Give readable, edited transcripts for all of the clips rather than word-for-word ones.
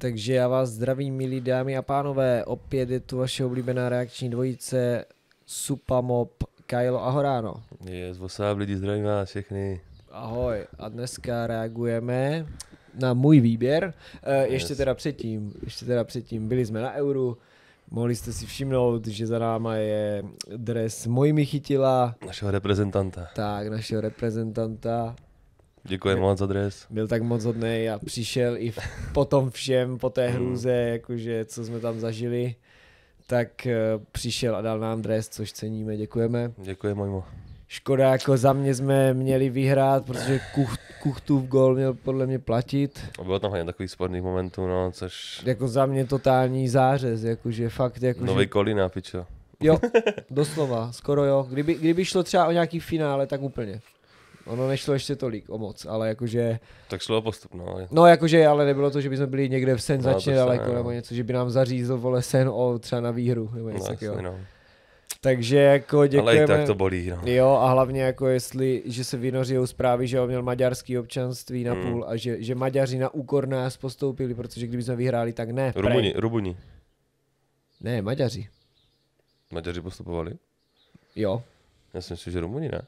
Takže já vás zdravím, milí dámy a pánové, opět je tu vaše oblíbená reakční dvojice Supamob, Kylo a Horáno. Yes, WhatsApp lidi, zdravím vás všechny. Ahoj, a dneska reagujeme na můj výběr. Ještě teda předtím, byli jsme na Euru, mohli jste si všimnout, že za náma je dres Mojmi Chytila. Našeho reprezentanta. Tak, našeho reprezentanta. Děkujeme moc za dres. Byl tak moc hodnej a přišel i po tom všem, po té hrůze, jakože co jsme tam zažili, tak přišel a dal nám dres, což ceníme, děkujeme. Děkujeme, Mojmo. Škoda, jako za mě jsme měli vyhrát, protože Kuchtův gól měl podle mě platit. A bylo tam hodně takových sporných momentů, no, což... Jako za mě totální zářez, jakože fakt, jakože... Nový Kolína, pičo. Jo, doslova, skoro jo. Kdyby šlo třeba o nějaký finále, tak úplně. Ono nešlo ještě tolik o moc, ale jakože... Tak šlo o postup, no. No jakože, ale nebylo to, že bychom byli někde v senzačně daleko, no. nebo něco, že by nám zařízl, vole, sen o třeba na výhru, nebo něco takového. No. Takže jako děkujeme. Ale i tak to bolí, no. Jo, a hlavně jako že se vynořijou zprávy, že on měl maďarský občanství na půl a že Maďaři na úkor nás postoupili, protože kdyby jsme vyhráli, tak ne. Rubuni. Ne, Maďaři. Maďaři postupovali? Jo. Já si myslím, že Rumuni, ne?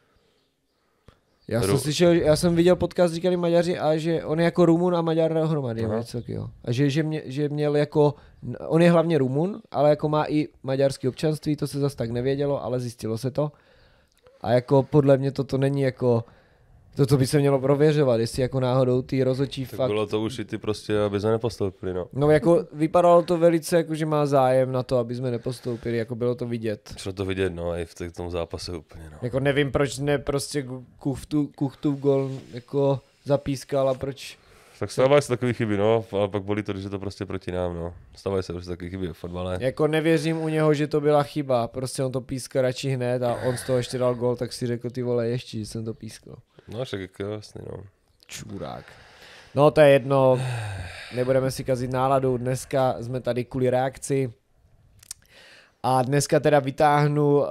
Já jsem viděl podcast, říkali Maďaři, a že on je jako Rumun a Maďar dohromady. A že měl jako, on je hlavně Rumun, ale jako má i maďarské občanství, to se zase tak nevědělo, ale zjistilo se to. A jako podle mě toto není jako, toto by se mělo prověřovat, jestli jako náhodou ty rozhodčí tak fakt... bylo to už i ty prostě, aby jsme nepostoupili, no. No jako vypadalo to velice jako, že má zájem na to, aby jsme nepostoupili, jako bylo to vidět. Šlo to vidět, no, i v tom zápase úplně, no. Jako nevím, proč ne prostě Kuchtův gol jako zapískal a proč... Tak stávají se takový chyby, no, ale pak bolí to, když je to prostě proti nám, no. Stávají se prostě takový chyby v fotbale. Jako nevěřím u něho, že to byla chyba, prostě on to pískal radši hned a on z toho ještě dal gol, tak si řekl, ty vole, ještě, že jsem to pískal. No, však jako jasný, no. Čurák. No to je jedno, nebudeme si kazit náladu, dneska jsme tady kvůli reakci a dneska teda vytáhnu,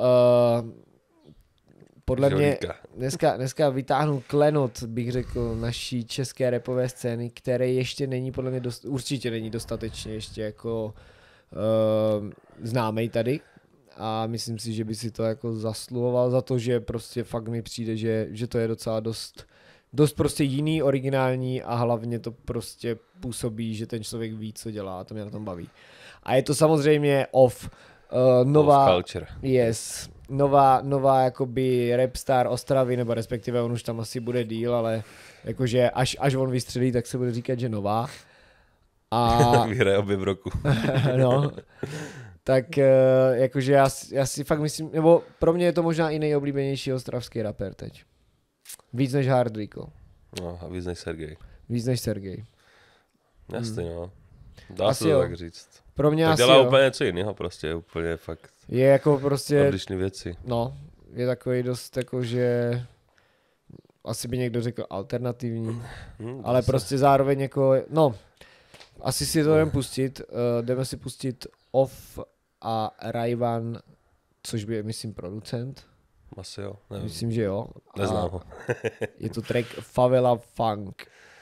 podle mě, dneska vytáhnu klenot, bych řekl, naší české rapové scény, které ještě není podle mě, určitě není dostatečně ještě jako známej tady. A myslím si, že by si to jako zasluhoval za to, že prostě fakt mi přijde, že to je docela dost prostě jiný, originální a hlavně to prostě působí, že ten člověk ví, co dělá a to mě na tom baví. A je to samozřejmě nová... culture. Yes. Nová jakoby rapstar Ostravy, nebo respektive on už tam asi bude díl, ale jakože až on vystřelí, tak se bude říkat, že nová. A... Vyhraje obě v roku. No. Tak jakože já si fakt myslím, nebo pro mě je to možná i nejoblíbenější ostravský rapper teď. Víc než Hard Rico. No a víc než Sergej. Víc než Sergej. Jasně, no. Dá asi se to jo. tak říct. Pro mě tak asi dělá jo. úplně něco jiného, prostě úplně fakt. Je jako prostě... Odlišný věci. No, je takový dost jako, že... Asi by někdo řekl alternativní. Ale prostě zároveň jako... No, asi si to jdeme pustit. Jdeme si pustit Off a Raivan, což by, myslím, producent. Asi jo, nevím. Myslím, že jo. Neznám ho. Je to track Favela Funk.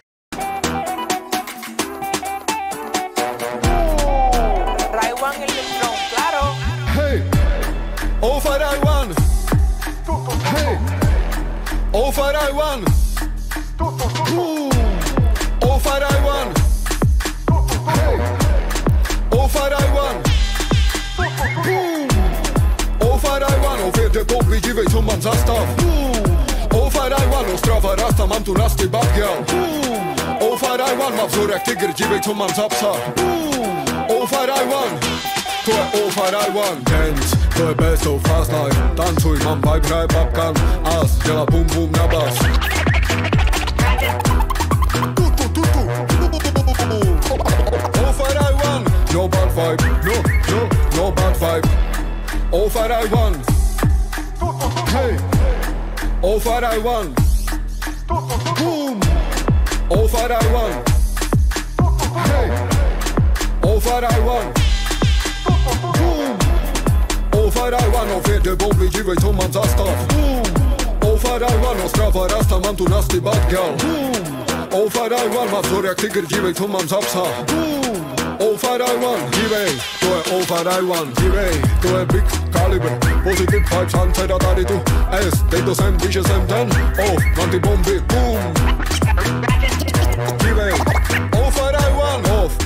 Raivan el limón, claro. Hey, over Raivan. Hey, over Raivan. Over Raivan. Hey, over Raivan. Over Raivan, ofierte popy, dívej, co mám zastav. Over Raivan, Ostrava rasta, mám tu nasty bagel. Over Raivan, má vzor jak tygr, dívej, co mám zapsat. Over Raivan, to je Over Raivan. Dance, to je best of fast life. Tancuj, mám vibe, hraje babkan. As, dělá bum bum na bas. Over Raivan, no bad vibe, no bad vibe. Over Raivan. Hey, over Raivan. Boom, over Raivan. Hey, over Raivan. Boom, over Raivan. Ofierte bomby, dívej, co mám zastav. Boom, over Raivan, Ostrava rasta, mám tu nasty bad girl. Boom, All Fight I Want má vzor jak tygr, dívej, co mám za psa. All Fight I Want, dívej, to je All Fight I Want, dívej, to je Big Caliber. Positive vibes, Anceda tady tu S, teď to sem, víš, že jsem ten. Mám ty bomby, boom. Dívej, All Fight I Want, off,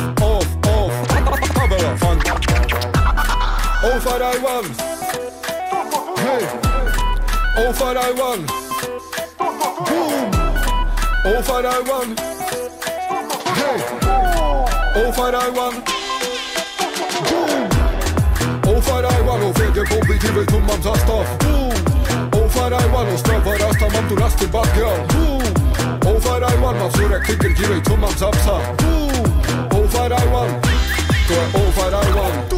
Pavela, fun. All Fight I Want, hey, All Fight I Want, boom. All Fight I Want, hey, All Fight I Want, boom. All Fight I Want, fede bomby, dívej, co mám za stav, boom. All Fight I Want, strava rasta, mám tu rasty backyard, boom. All Fight I Want, má vzor jak tygr, dívej, co mám za psa, boom. All Fight I Want, to je All Fight I Want,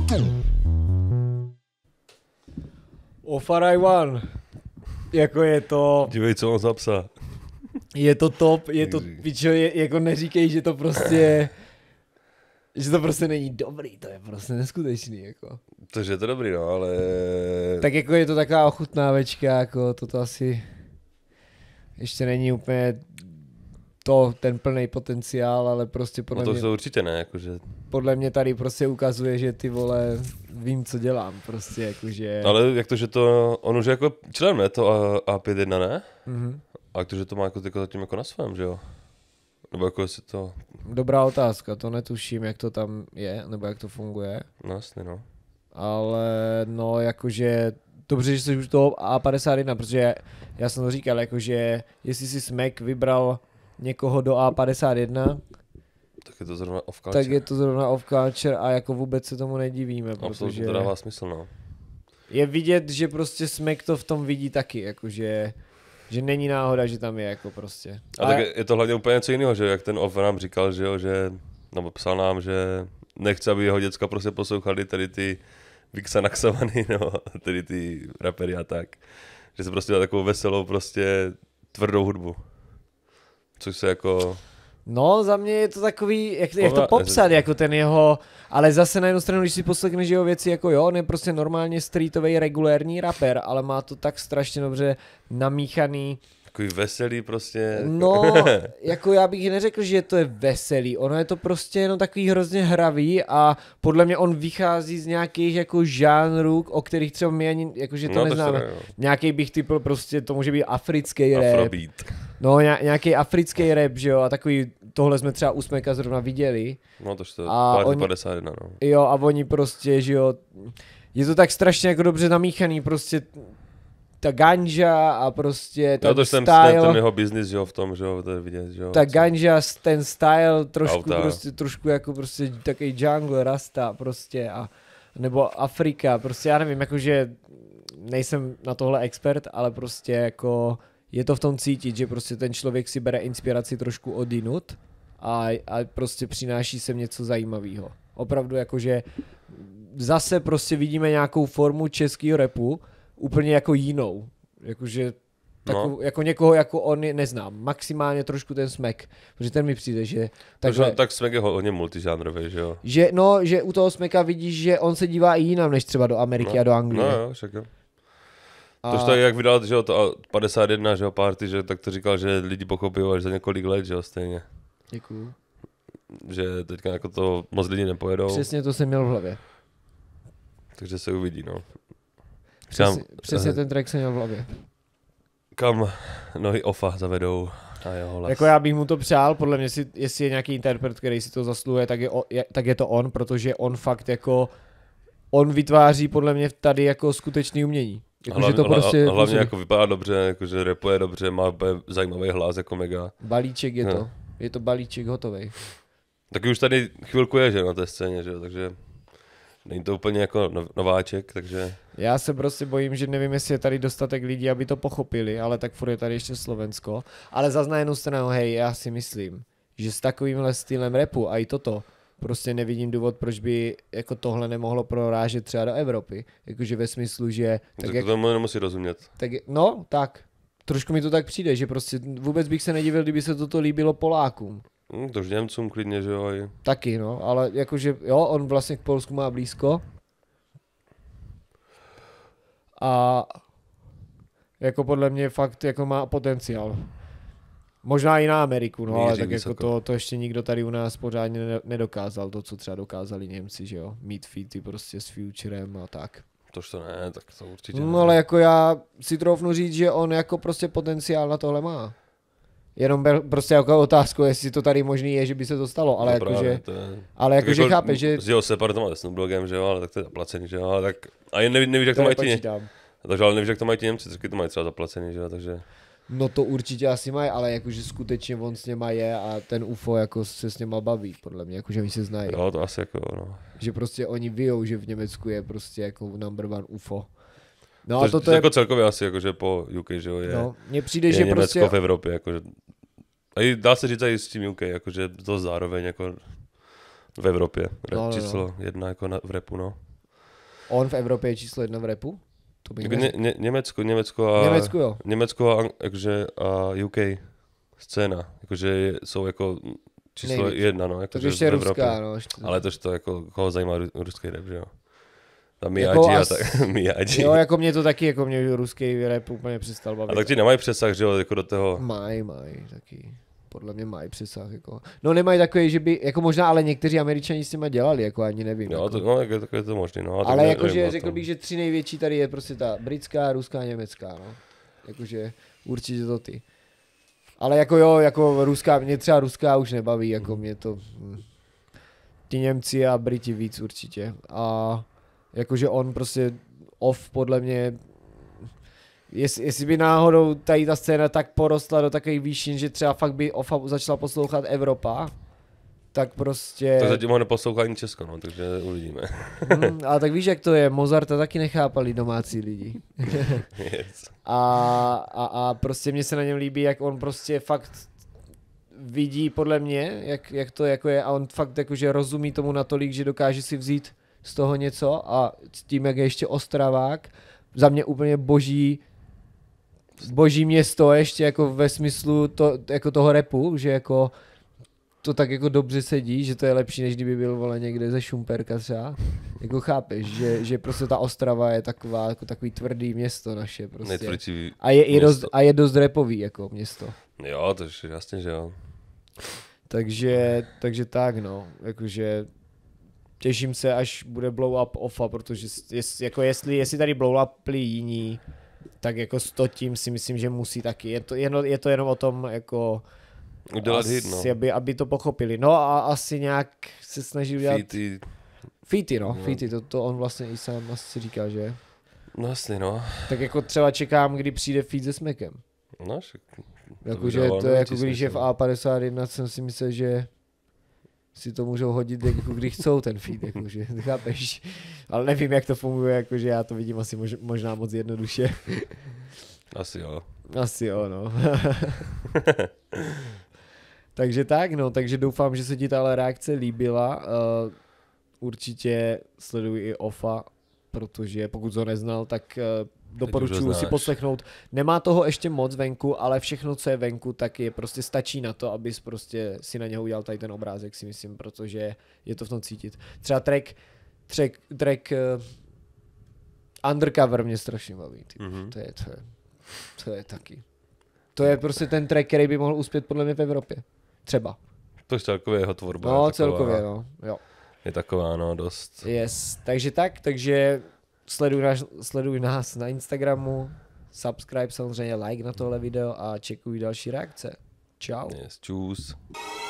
All Fight I Want. Jako je to... Dívej, co mám za psa. Je to top, je to, pičo, jako neříkej, že to prostě... Že to prostě není dobrý, to je prostě neskutečný, jako. Takže je to dobrý, no, ale... Tak jako je to taková ochutnávečka, jako toto asi... Ještě není úplně ten plný potenciál, ale prostě podle no to mě... to určitě ne, jakože... Podle mě tady prostě ukazuje, že ty vole, vím, co dělám, prostě jakože... Ale jak to, že to, on už je jako člen, ne, to A51, ne? Mhm. A jak to, že to má jako zatím jako na svém, že jo? Nebo jako jestli to... Dobrá otázka, to netuším, jak to tam je, nebo jak to funguje. No jasně, no. Ale no jakože, dobře, že jsi už toho A51, protože já jsem to říkal, jakože jestli si Smack vybral někoho do A51, Tak je to zrovna off culture. tak je to zrovna off culture a jako vůbec se tomu nedivíme, Absolutně protože to dává smysl, no. je vidět, že prostě Smack to v tom vidí taky, jakože že není náhoda, že tam je jako prostě. A tak je to hlavně úplně něco jiného, že jak ten off nám říkal, že jo, že, nebo psal nám, že nechce, aby jeho děcka prostě poslouchali tady ty Vixanaxovaný, no, tedy ty rapery a tak. Že se prostě dá takovou veselou, prostě tvrdou hudbu. Což se jako... No, za mě je to takový, jak to popsat, jako ten jeho, ale zase na jednu stranu, když si poslechneš jeho věci, jako jo, on je prostě normálně streetový regulérní rapper, ale má to tak strašně dobře namíchaný. Takový veselý prostě. No, jako já bych neřekl, že to je veselý, ono je to prostě jenom takový hrozně hravý a podle mě on vychází z nějakých jako žánrů, o kterých třeba my ani, jakože to neznáme. Nějaký bych typl prostě, to může být africký rap. Afrobeat. No, nějaký africký rap, že jo, a takový, tohle jsme třeba u Smacka zrovna viděli. No to je oni, 51, no. Jo, a oni prostě, že jo, je to tak strašně jako dobře namíchaný, prostě ta ganja a prostě ten style. Ten jeho business, že jo, v tom, že jo, to je vidět, že jo. Ta ganja, ten style, trošku jako prostě takový jungle, rasta prostě a nebo Afrika, prostě já nevím, jakože nejsem na tohle expert, ale prostě jako je to v tom cítit, že prostě ten člověk si bere inspiraci trošku odinut a prostě přináší sem něco zajímavého. Opravdu jakože zase prostě vidíme nějakou formu českého rapu, úplně jako jinou. Jakože jako někoho jako on neznám. Maximálně trošku ten Smack, protože ten mi přijde, že... Tak Smack je hodně multižánrový, že jo? Že u toho Smacka vidíš, že on se dívá i jinam, než třeba do Ameriky a do Anglie. No jo, však jo. Tož tady jak vydal, že jo, to 51, že jo, party, že tak to říkal, že lidi pochopí až za několik let, že jo, stejně. Děkuju. Že teďka jako to moc lidi nepojedou. Přesně to jsem měl v hlavě. Takže se uvidí, no. Přesně ten track jsem měl v hlavě. Kam nohy Offa zavedou a jeho hlas. Jako já bych mu to přál, podle mě, jestli je nějaký interpret, který si to zasluhuje, tak je to on, protože on fakt jako, on vytváří podle mě tady jako skutečný umění. Jako, hlavně jako vypadá dobře, jakože rapuje dobře, má zajímavý hlas jako mega. Balíček je to. Je to balíček hotovej. Taky už tady chvilku je, že na té scéně, že jo, takže není to úplně jako nováček, takže... Já se prostě bojím, že nevím, jestli je tady dostatek lidí, aby to pochopili, ale tak furt je tady ještě Slovensko. Ale zas na jednu stranu, hej, já si myslím, že s takovýmhle stylem rapu a i toto, prostě nevidím důvod, proč by jako tohle nemohlo prorážet třeba do Evropy. Jakože ve smyslu, že... Tak jak, tomu nemusí rozumět. Tak. Trošku mi to tak přijde, že prostě vůbec bych se nedivil, kdyby se toto líbilo Polákům. Tož Němcům klidně, že jo. Taky, no, ale jakože, jo, on vlastně k Polsku má blízko. A jako podle mě fakt jako má potenciál. Možná i na Ameriku, no, ale Míří tak vysoko. jako to ještě nikdo tady u nás pořádně nedokázal, to, co třeba dokázali Němci, že jo, mít featy prostě s Futurem a tak. Tož to ne, tak to určitě No ne. ale jako já si troufnu říct, že on jako prostě potenciál na tohle má. Jenom prostě jako otázku, jestli to tady možný je, že by se to stalo, ale No jakože, právě, to je... ale jakože jako, chápeš, že s jeho Separ to má s Snoop že jo, ale tak to je zaplacený, že jo, ale tak... A nevíš, jak to mají ti, nepočítám. takže ale nevíš, jak to mají ti Němci, taky to mají třeba zaplacený, že jo, takže... No to určitě asi mají, ale jakože skutečně on s něma je a ten UFO jako se s něma baví, podle mě, jakože oni se znají. Jo, to asi jako, no. Že prostě oni vyjou, že v Německu je prostě jako number one UFO. No To, a toto je, jako celkově asi, jakože po UK, že jo, je, no, mně přijde, je že Německo prostě, v Evropě, jakože... A i dá se říct i s tím UK, jakože to zároveň jako v Evropě, No. číslo 1 jako v rapu, no. on v Evropě je číslo 1 v rapu? To bych Jako neřekl. Německo Německu, jo. Německo a, jakože, a UK scéna, jakože jsou jako číslo Nejvíc. 1, no, Tak jakože ještě v Evropě. ruská, no. Ale to jako, koho zajímá ruský rap, že jo. Tam Jako Miyagi a tak, Miyagi. Jo, jako mě to taky, jako mě ruský rap úplně přestal bavit. A tak ti nemají přesah, že jo, jako do toho. Mají taky. Podle mě mají přesah, jako. No nemají takový, že by, jako možná, ale někteří Američani s těma dělali, jako ani nevím. Jo, jako. to, no, je to možný, no. Ale tak jakože nevím o řekl tom. bych, že 3 největší tady je prostě ta britská, ruská, německá, no. Jakože určitě to ty. Ale jako jo, jako ruská, mě třeba ruská už nebaví, jako mě to... Ti Němci a Briti víc určitě. A jakože on prostě off podle mě... Jestli by náhodou tady ta scéna tak porostla do takových výšin, že třeba fakt by Offa začala poslouchat Evropa, tak prostě... Tak zatím ho neposlouchá ani Česko, no, takže uvidíme. Ale tak víš, jak to je, Mozarta taky nechápali domácí lidi. Yes. A prostě mně se na něm líbí, jak on prostě fakt vidí podle mě, jak to jako je a on fakt jakože rozumí tomu natolik, že dokáže si vzít z toho něco a s tím, jak je ještě Ostravák, za mě úplně boží město ještě jako ve smyslu jako toho rapu, že jako to tak jako dobře sedí, že to je lepší, než kdyby byl vole někde ze Šumperka třeba. Jako chápeš, že prostě ta Ostrava je taková, jako takový tvrdý město naše prostě. Nejtvrdší A je dost rapový jako město. Jo, to je jasně, že jo. Takže tak no, jakože těším se, až bude blow up Offa, protože jestli tady blow up jiní, tak jako s tím si myslím, že musí taky. Je to jenom o tom jako Udělat hit, no. aby to pochopili. No a asi nějak se snaží udělat featy, no. Featy, to on vlastně i sám asi říká, že? No jasně, no. Tak jako třeba čekám, kdy přijde feat se Smekem. No, však. Jakože to je jako když je v A51, jsem si myslel, že si to můžou hodit, jako když chcou ten feed, jakože, chápeš? Ale nevím, jak to funguje, jakože já to vidím asi možná moc jednoduše. Asi jo. Asi jo, no. Takže tak, no, takže doufám, že se ti tahle reakce líbila. Určitě sleduj i Offa, protože pokud ho neznal, tak doporučuji si poslechnout. Nemá toho ještě moc venku, ale všechno, co je venku, tak je prostě stačí na to, abys prostě si na něho udělal tady ten obrázek, si myslím, protože je to v tom cítit. Třeba track Undercover mě strašně baví. Mm-hmm. To je taky. To je prostě ten track, který by mohl uspět podle mě v Evropě. Třeba. To je celkově jeho tvorba. No, je taková, celkově, no. Jo. Je taková, no, dost. Yes, takže sleduj nás na Instagramu, subscribe samozřejmě, like na tohle video a čekuj další reakce. Čau. Yes, čus.